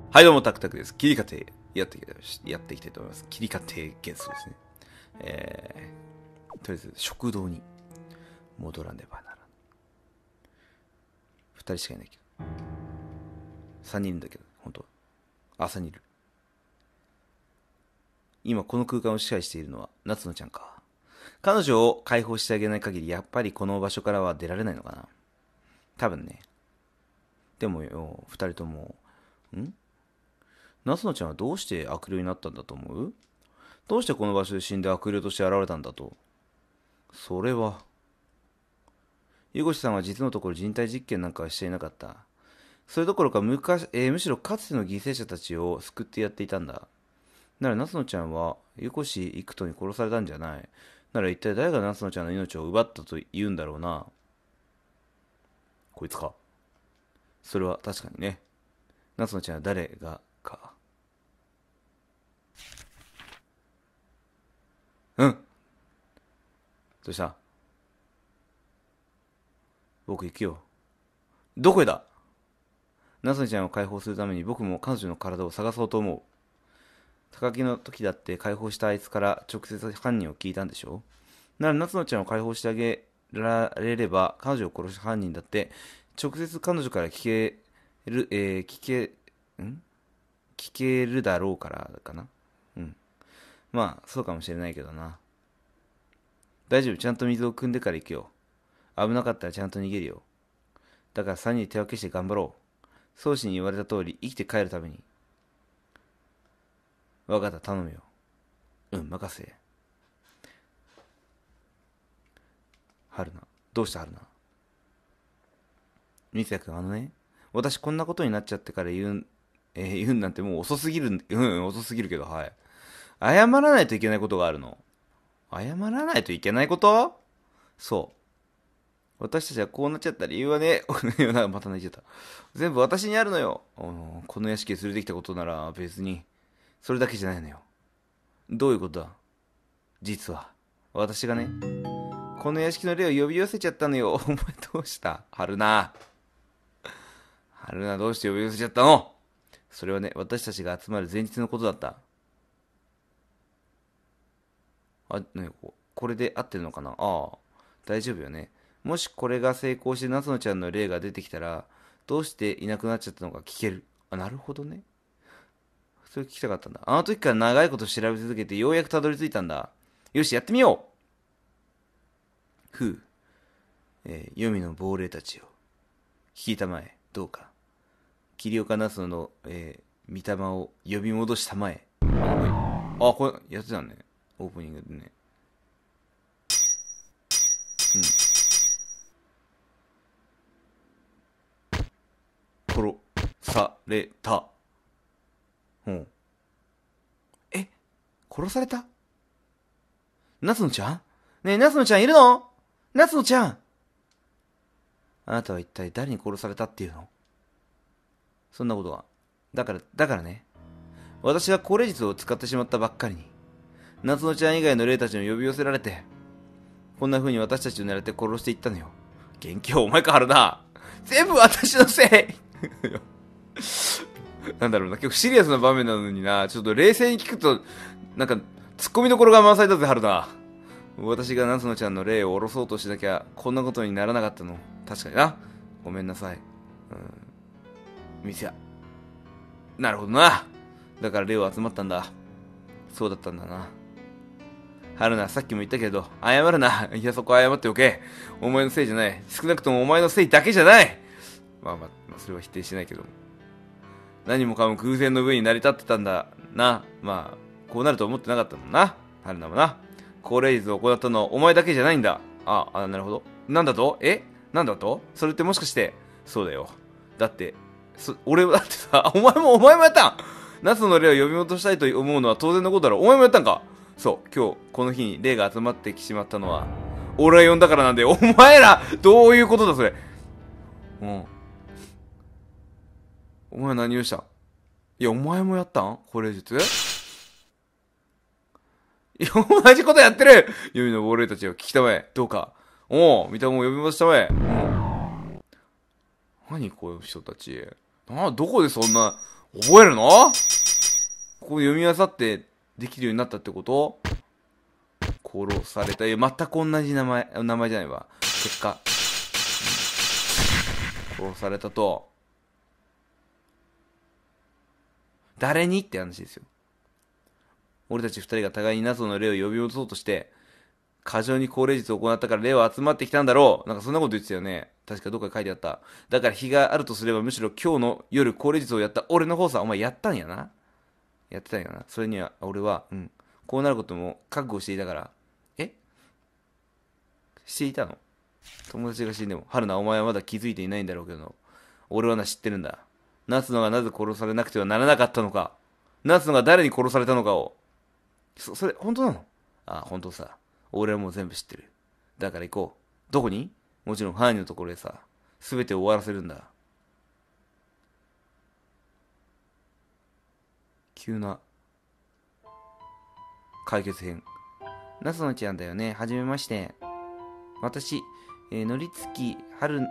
はい、どうも、タクタクです。切り方やっていきたいと思います。切り方幻想ですね。とりあえず、食堂に戻らねばならん。二人しかいないけど。三人いるんだけど、本当は。3人いる。今、この空間を支配しているのは、夏野ちゃんか。彼女を解放してあげない限り、やっぱりこの場所からは出られないのかな。多分ね。でもよ、二人とも、夏野ちゃんはどうして悪霊になったんだと思う？どうしてこの場所で死んで悪霊として現れたんだと。それは、湯越さんは実のところ人体実験なんかはしていなかった。それどころかむしろかつての犠牲者たちを救ってやっていたんだ。なら夏野ちゃんは湯越幾人に殺されたんじゃない。なら一体誰が夏野ちゃんの命を奪ったと言うんだろうな。こいつか。それは確かにね。夏野ちゃんは誰がか。どうした？僕行くよ。どこへだ？夏野ちゃんを解放するために僕も彼女の体を探そうと思う。高木の時だって解放したあいつから直接犯人を聞いたんでしょ？なら夏野ちゃんを解放してあげられれば彼女を殺した犯人だって直接彼女から聞けるだろうからかな。まあそうかもしれないけどな。大丈夫、ちゃんと水を汲んでから行くよ。危なかったらちゃんと逃げるよ。だから3人で手分けして頑張ろう。宗師に言われた通り生きて帰るために。わかった、頼むよ。任せ。春菜。どうした春菜？三ツ矢くん、私こんなことになっちゃってから言うんなんてもう遅すぎる、遅すぎるけど、はい。謝らないといけないことがあるの。謝らないといけないこと？そう。私たちはこうなっちゃった理由はね、また泣いちゃった。全部私にあるのよ。この屋敷へ連れてきたことなら別に、それだけじゃないのよ。どういうことだ？実は、私がね、この屋敷の霊を呼び寄せちゃったのよ。お前どうした？春菜。春菜どうして呼び寄せちゃったの？それはね、私たちが集まる前日のことだった。これで合ってるのかな？大丈夫よね。もしこれが成功して夏野ちゃんの霊が出てきたら、どうしていなくなっちゃったのか聞ける。なるほどね。それ聞きたかったんだ。あの時から長いこと調べ続けてようやくたどり着いたんだ。よし、やってみよう。黄泉の亡霊たちよ。聞いたまえ、どうか。桐岡夏野の、御霊を呼び戻したまえ。これ、やってたね。オープニングでね。殺された。殺された？夏野ちゃん？ねえ、夏野ちゃんいるの？夏野ちゃん！あなたは一体誰に殺されたっていうの？そんなことは。だからね。私が高霊術を使ってしまったばっかりに、夏野ちゃん以外の霊たちに呼び寄せられて、こんな風に私たちを狙って殺していったのよ。元気はお前か、春菜。全部私のせいなんだろうな、結構シリアスな場面なのにな、ちょっと冷静に聞くと、なんか、突っ込みどころが満載だぜ、春菜。私が夏野ちゃんの霊を下ろそうとしなきゃ、こんなことにならなかったの。確かにな。ごめんなさい。店や。なるほどな。だから霊を集まったんだ。そうだったんだな。春菜、さっきも言ったけど、謝るな。いや、そこ謝っておけ。お前のせいじゃない。少なくともお前のせいだけじゃない。まあ、それは否定しないけど。何もかも偶然の上に成り立ってたんだな。まあ、こうなると思ってなかったもんな。春菜もな。高霊術を行ったのはお前だけじゃないんだ。なるほど。なんだと？なんだと？それってもしかして、そうだよ。だって、俺はだってさ、お前もやったん？夏の霊を呼び戻したいと思うのは当然のことだろ。お前もやったんか？そう、今日、この日に霊が集まってきてしまったのは、俺が呼んだからなんだよ。お前ら、どういうことだ、それ。お前何をしたん？いや、お前もやったん？高霊術？いや、同じことやってる！黄泉の亡霊たちを聞きたまえ。どうか。御霊を呼び戻したまえ。何こういう人たち。どこでそんな、 覚えるの？ここ読み漁ってできるようになったってこと？殺された。いや、全く同じ名前じゃないわ。結果。殺されたと。誰にって話ですよ。俺たち二人が互いにナスの霊を呼び戻そうとして、過剰に高齢術を行ったから霊は集まってきたんだろう。なんかそんなこと言ってたよね。確かどっかに書いてあった。だから日があるとすればむしろ今日の夜高齢術をやった俺の方さ。お前やったんやな。やってたんやな。それには俺は、こうなることも覚悟していたから。していたの？友達が死んでも、春菜お前はまだ気づいていないんだろうけど、俺は知ってるんだ。夏野がなぜ殺されなくてはならなかったのか。夏野が誰に殺されたのかを。それ、本当なの？ああ、本当さ。俺はもう全部知ってる。だから行こう。どこに？もちろん犯人のところへさ、すべて終わらせるんだ。急な解決編。夏野ちゃんだよね。はじめまして。私、のりつき春、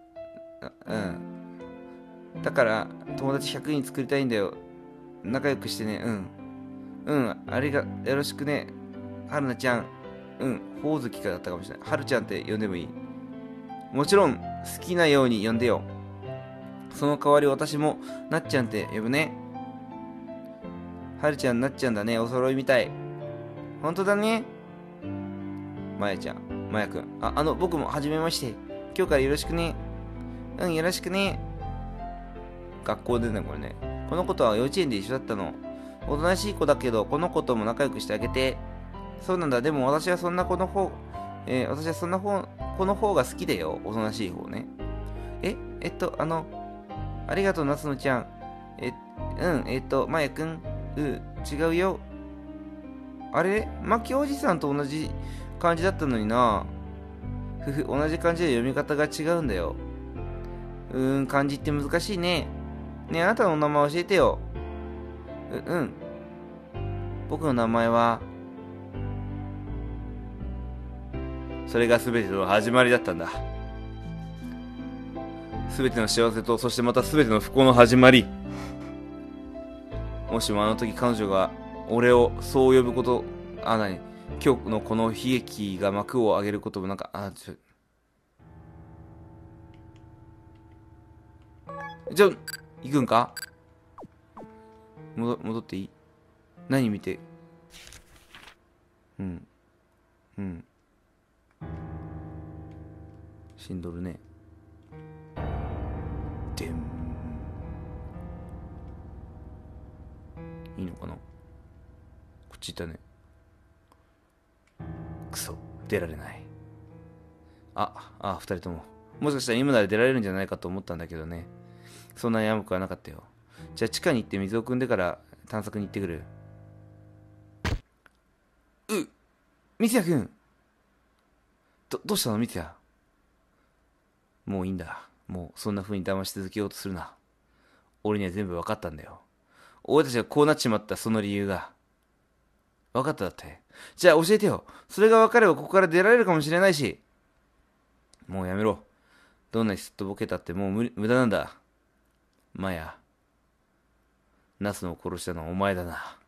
だから友達100人作りたいんだよ。仲良くしてね。ありがよろしくね。春菜ちゃん。ほおずきかだったかもしれない。春ちゃんって呼んでもいい？もちろん好きなように呼んでよ。その代わり私もなっちゃんって呼ぶね。春ちゃんなっちゃんだね。お揃いみたい。本当だね。まやちゃん、まやくん。僕もはじめまして。今日からよろしくね。よろしくね。学校でね、これね。この子とは幼稚園で一緒だったの。おとなしい子だけど、この子とも仲良くしてあげて。そうなんだ。でも私はそんな子の方、この方が好きだよ。おとなしい方ね。ありがとう、夏野ちゃん。まやくん。違うよ。あれ？マキおじさんと同じ感じだったのにな。同じ漢字で読み方が違うんだよ。漢字って難しいね。ねえ、あなたの名前教えてよ。僕の名前は。それが全ての始まりだったんだ。全ての幸せと、そしてまた全ての不幸の始まり。もしもあの時彼女が俺をそう呼ぶこと、今日のこの悲劇が幕を上げることもじゃあ、行くんか？戻っていい？何見て？死んどるね。でん。いいのかな？こっち行ったね。クソ、出られない。二人とも。もしかしたら今なら出られるんじゃないかと思ったんだけどね。そんなに甘くはなかったよ。じゃあ地下に行って水を汲んでから探索に行ってくる。三ツ矢くん。どうしたの三ツ矢。もういいんだ。もうそんな風に騙し続けようとするな。俺には全部分かったんだよ。俺たちがこうなっちまったその理由が。分かっただって。じゃあ教えてよ。それが分かればここから出られるかもしれないし。もうやめろ。どんなにすっとぼけたってもう無駄なんだ。マヤ。ナスを殺したのはお前だな。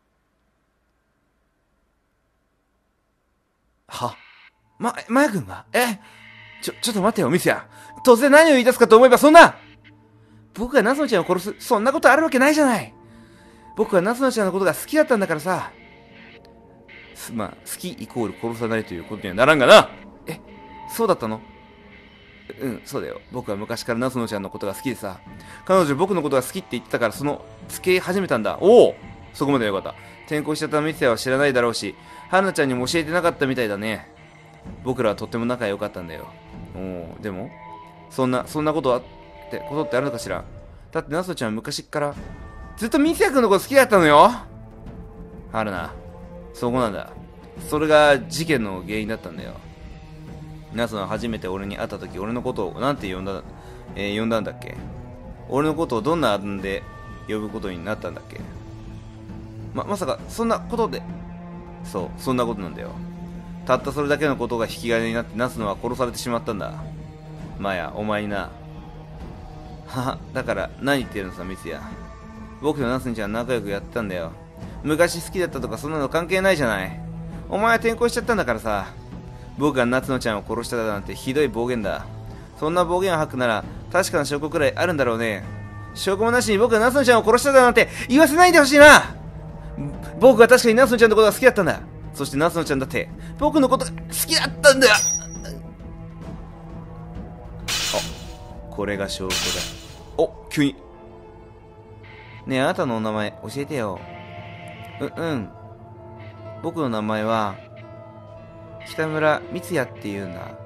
マヤ君がちょっと待ってよ、ミスヤ。突然何を言い出すかと思えばそんな。僕がナスノちゃんを殺す、そんなことあるわけないじゃない。僕はナスノちゃんのことが好きだったんだからさ。好きイコール殺さないということにはならんがな。そうだったの？そうだよ。僕は昔からナスノちゃんのことが好きでさ。彼女僕のことが好きって言ってたから付け始めたんだ。おお、そこまでよかった。転校しちゃったミスヤは知らないだろうし、春菜ちゃんにも教えてなかったみたいだね。僕らはとっても仲良かったんだよ。でもそんなことってあるのかしら。だってナスノちゃんは昔っからずっとミスヤ君のこと好きだったのよ。春菜、そこなんだ。それが事件の原因だったんだよ。ナスノは初めて俺に会った時、俺のことをなんて呼んだんだっけ。俺のことをどんな案で呼ぶことになったんだっけ。まさかそんなことで。そう、そんなことなんだよ。たったそれだけのことが引き金になってナスノは殺されてしまったんだ。マヤ、お前にな。だから何言ってるのさ、ミスヤ。 僕と夏野ちゃん仲良くやってたんだよ。昔好きだったとかそんなの関係ないじゃない。お前は転校しちゃったんだからさ。僕が夏野ちゃんを殺しただなんてひどい暴言だ。そんな暴言を吐くなら確かな証拠くらいあるんだろうね。証拠もなしに僕が夏野ちゃんを殺しただなんて言わせないでほしいな。僕は確かに夏野ちゃんのことが好きだったんだ。そして夏野ちゃんだって僕のことが好きだったんだよ。あ、これが証拠だ。お、急に。ねえ、あなたのお名前教えてよ。僕の名前は北村光也って言うんだ。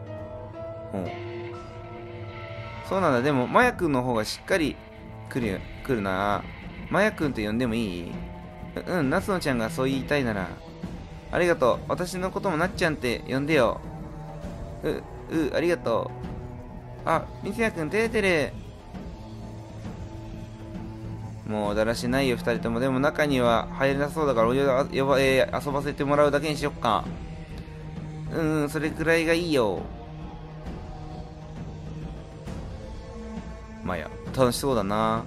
そうなんだ。でもマヤ君の方がしっかり来るな。マヤ君って呼んでもいい？夏野ちゃんがそう言いたいなら。ありがとう。私のこともなっちゃんって呼んでよ。ありがとう。あ、光也君照れてる。もうだらしないよ二人とも。でも中には入れなそうだから遊ばせてもらうだけにしよっか。それくらいがいいよ。マヤ、楽しそうだな。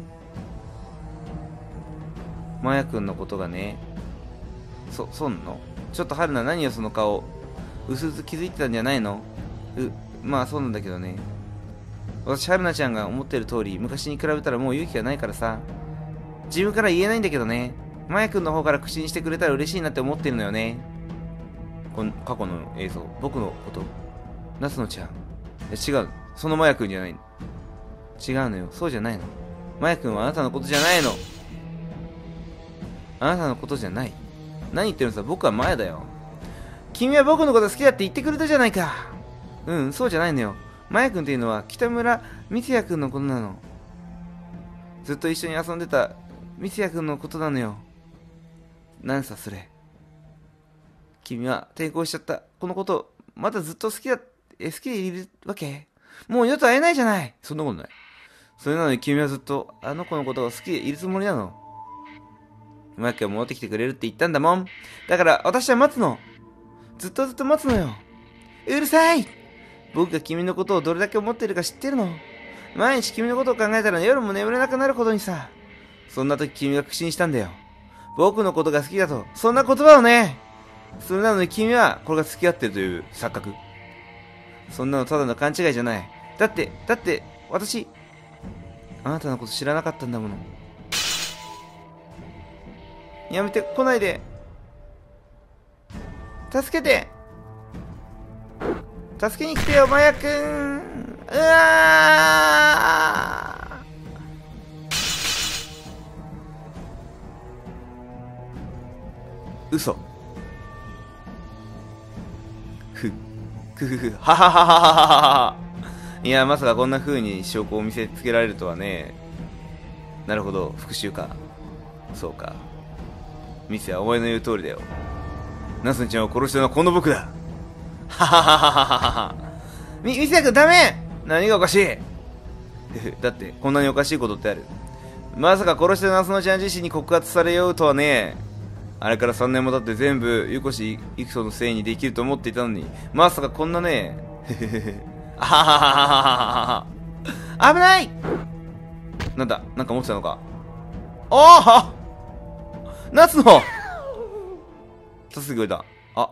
マヤ君のことがね。そんの？ちょっと春菜、何よその顔。うすうす気づいてたんじゃないの？まあそうなんだけどね。私、春菜ちゃんが思ってる通り、昔に比べたらもう勇気がないからさ。自分から言えないんだけどね。マヤ君の方から口にしてくれたら嬉しいなって思ってるのよね。この過去の映像、僕のこと。夏野ちゃん。違う。そのマヤ君じゃないの。違うのよ。そうじゃないの。マヤ君はあなたのことじゃないの。あなたのことじゃない。何言ってるんですか。僕はマヤだよ。君は僕のこと好きだって言ってくれたじゃないか。そうじゃないのよ。マヤ君っていうのは北村光也君のことなの。ずっと一緒に遊んでた光也君のことなのよ。何さそれ。君は転校しちゃった。このこと、まだずっと好きでいるわけ？もう二度と会えないじゃない。そんなことない。それなのに君はずっとあの子のことが好きでいるつもりなの。マヤ君は戻ってきてくれるって言ったんだもん。だから私は待つの。ずっと待つのよ。うるさい。僕が君のことをどれだけ思っているか知ってるの？毎日君のことを考えたら夜も眠れなくなるほどにさ。そんな時君が確信したんだよ。僕のことが好きだと。そんな言葉をね。それなのに君はこれが付き合ってるという錯覚。そんなのただの勘違いじゃない。だって私あなたのこと知らなかったんだもの。やめて、来ないで。助けて。助けに来てよ、マヤくん。うわー。嘘。はははははは。いや、まさかこんな風に証拠を見せつけられるとはね。なるほど、復讐か。そうか。ミスはお前の言う通りだよ。ナスンちゃんを殺したのはこの僕だ。はははははは。ミスヤ君ダメ。何がおかしい。だってこんなにおかしいことってある。まさか殺したナスノちゃん自身に告発されようとはね。あれから3年も経って全部ユコシイクソのせいにできると思っていたのに、まさかこんなね。あははははは。危ない。なんだ、なんか持ってたのか。ああ、夏野。助けてくれた。あ、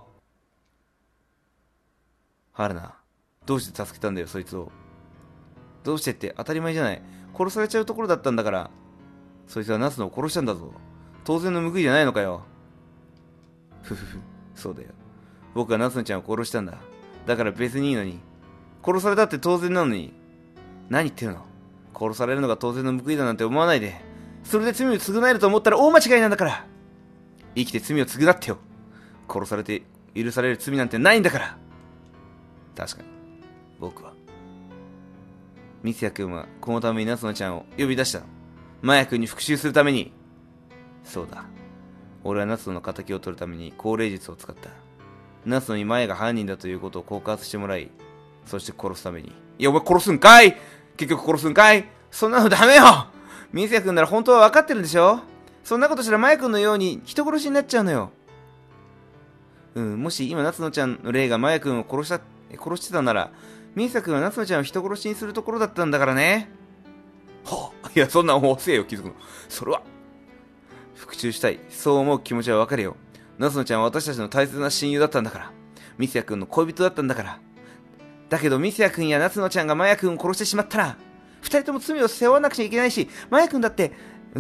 春菜、どうして助けたんだよそいつを。どうしてって当たり前じゃない。殺されちゃうところだったんだから。そいつは夏野を殺したんだぞ。当然の報いじゃないのかよ。ふふふ、そうだよ。僕が夏野ちゃんを殺したんだ。だから別にいいのに。殺されたって当然なのに。何言ってるの。殺されるのが当然の報いだなんて思わないで。それで罪を償えると思ったら大間違いなんだから。生きて罪を償ってよ。殺されて許される罪なんてないんだから。確かに僕は。三ツ矢君はこのために夏野ちゃんを呼び出したの。マヤ君に復讐するために。そうだ、俺は夏野の敵を取るために高齢術を使った。夏野にマヤが犯人だということを告発してもらい、そして殺すために。いや、お前殺すんかい。結局殺すんかい。そんなのダメよ。三ツ矢君なら本当は分かってるんでしょ。そんなことしたらマヤ君のように人殺しになっちゃうのよ。もし今夏野ちゃんの霊がマヤ君を殺してたなら、ミサ君は夏野ちゃんを人殺しにするところだったんだからね。 はあ、いや、そんなん遅えよ、気づくの。それは。復讐したい。そう思う気持ちはわかるよ。夏野ちゃんは私たちの大切な親友だったんだから。ミスヤ君の恋人だったんだから。だけどミスヤ君や夏野ちゃんがマヤ君を殺してしまったら、二人とも罪を背負わなくちゃいけないし、マヤ君だって、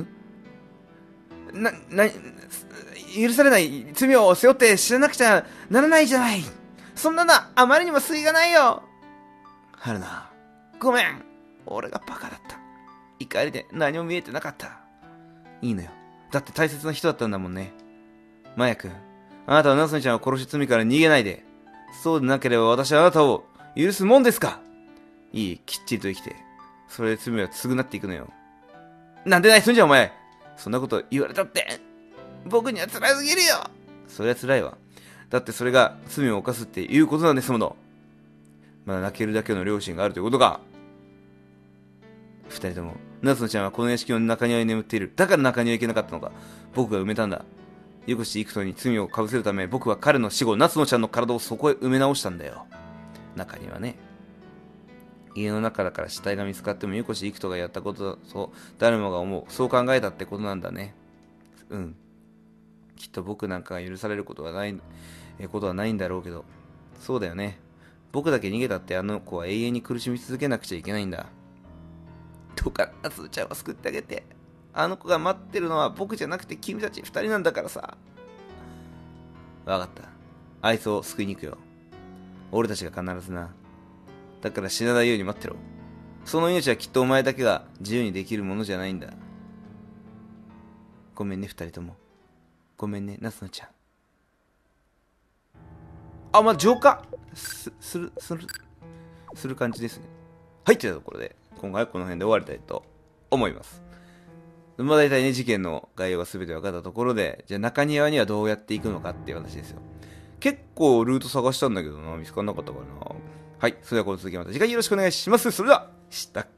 許されない罪を背負って知らなくちゃならないじゃない。そんなのあまりにも水がないよ。春菜、ごめん。俺がバカだった。怒りで何も見えてなかった。いいのよ。だって大切な人だったんだもんね。マヤ君、あなたはナスネちゃんを殺し罪から逃げないで。そうでなければ私はあなたを許すもんですか。いい、きっちりと生きて、それで罪は償っていくのよ。なんでないすんじゃんお前。そんなこと言われたって、僕には辛すぎるよ。それは辛いわ。だってそれが罪を犯すっていうことなんですもの。まだ泣けるだけの良心があるということか。二人とも、夏野ちゃんはこの屋敷の中庭に眠っている。だから中庭に行けなかったのか。僕が埋めたんだ。横地幾人に罪をかぶせるため、僕は彼の死後、夏野ちゃんの体をそこへ埋め直したんだよ。中にはね。家の中だから死体が見つかっても横地幾人がやったことだと誰もが思う。そう考えたってことなんだね。うん。きっと僕なんかが許されることはないんだろうけど。そうだよね。僕だけ逃げたってあの子は永遠に苦しみ続けなくちゃいけないんだ。どうか夏野ちゃんを救ってあげて。あの子が待ってるのは僕じゃなくて君たち二人なんだからさ。わかった。あいつを救いに行くよ。俺たちが必ずな。だから死なないように待ってろ。その命はきっとお前だけが自由にできるものじゃないんだ。ごめんね二人とも。ごめんね夏野ちゃん。あ、まあ、浄化する感じですね。はい、というところで今回はこの辺で終わりたいと思います。まあ大体ね、事件の概要が全て分かったところで、じゃあ中庭にはどうやって行くのかっていう話ですよ。結構ルート探したんだけどな、見つからなかったからな。はい、それではこの続きまた次回よろしくお願いします。それでは、したっけ。